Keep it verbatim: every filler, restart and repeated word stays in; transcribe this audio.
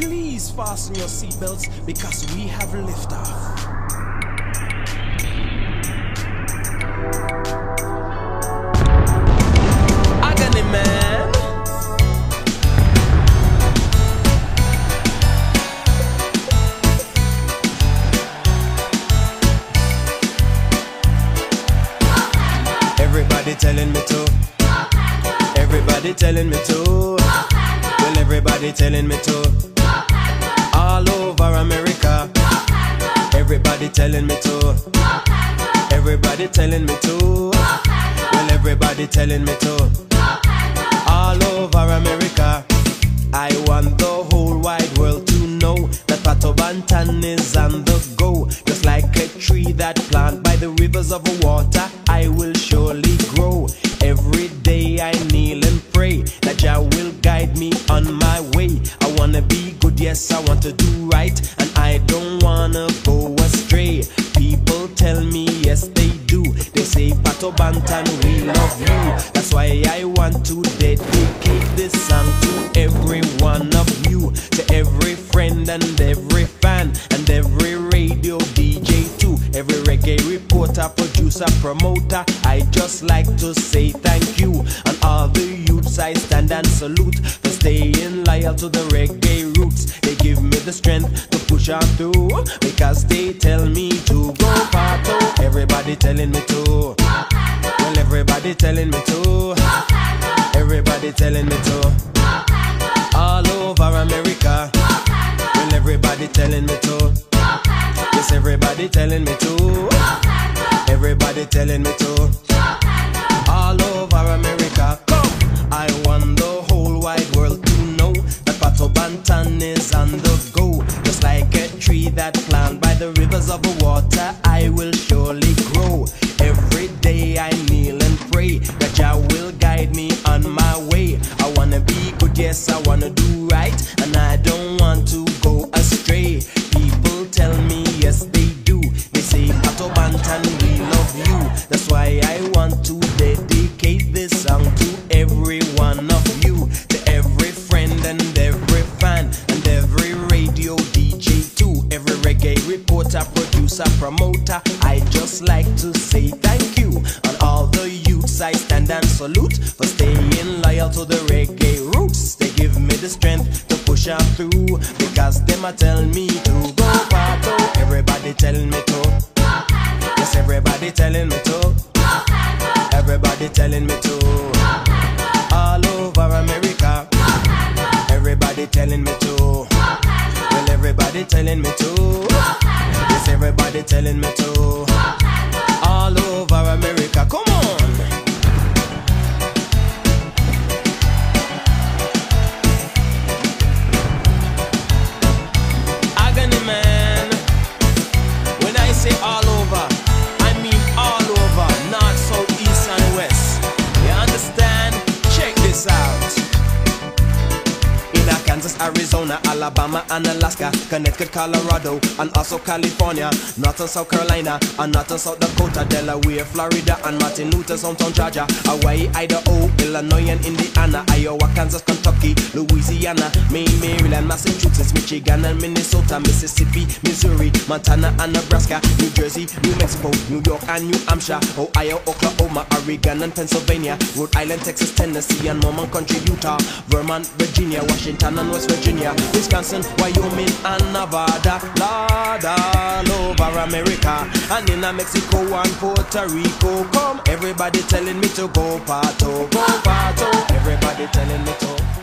please fasten your seatbelts because we have liftoff. Agony man. Everybody telling me to. Everybody telling me to. Well, everybody telling me to. All over America. Everybody telling me to. Everybody telling me to. Well, everybody telling me to. All over America. I want the whole wide world to know that Pato Bantan is on the go. Just like a tree that planted by the rivers of water, I will surely grow. Every day I kneel and pray that Jah will guide me on my way. I wanna be good, yes, I want to do right, and I don't wanna go astray. People tell me, yes, they do. They say, Pato Bantan, we love you. That's why I want to dedicate this song to every one of you, to every friend and every fan, and every radio D J too, every reggae reporter, producer, promoter. I just like to say thank you. And all the youths I stand and salute for staying loyal to the reggae roots. They give me the strength to push on through, because they tell me to go Pato. Everybody telling me to. Well, everybody telling me to. Everybody telling me to. All over America. Well, everybody telling me to. Yes, everybody telling me to. Everybody telling me to. All over America. Come! I want the whole wide world to know that Pato Bantan is on the go. Just like a tree that planted by the rivers of water, I will surely grow. Every day I kneel and pray that Jah will guide me on my way. I wanna be good, yes, I wanna do right, and I don't want to go astray. People tell me, yes, they do. They say, Pato Bantan, we love you. That's why I want to dedicate this song to every one of you, to every friend and every fan, and every radio D J too, every reggae reporter, producer, promoter. I just like to say thank you. And all the youths I stand and salute for staying loyal to the reggae roots. They give me the strength to push on through, because them a tell me to go Pato. Everybody telling me to. Yes, everybody telling me to. Everybody telling me to. All over America. Everybody telling me to. Well, everybody telling me to. Yes, everybody telling me to. All over America. Come on. Agony man. When I say all over, I mean all over. North, south, east and west. You understand? Check this out. In Kansas, Arizona, Alabama and Alaska, Connecticut, Colorado, and also California, North and South Carolina, and North and South Dakota, Delaware, Florida, and Martin Luther, hometown Georgia, Hawaii, Idaho, Illinois and Indiana, Iowa, Kansas, Kentucky, Louisiana, Maine, Maryland, Massachusetts, Michigan and Minnesota, Mississippi, Missouri, Montana and Nebraska, New Jersey, New Mexico, New York and New Hampshire, Ohio, Oklahoma, Oregon and Pennsylvania, Rhode Island, Texas, Tennessee and Mormon Country, Utah, Vermont, Virginia, Washington and West Virginia, Wisconsin, Wyoming and Nevada, Lord, all over America, and in Mexico and Puerto Rico. Come, everybody telling me to go Pato, go Pato. Everybody telling me to.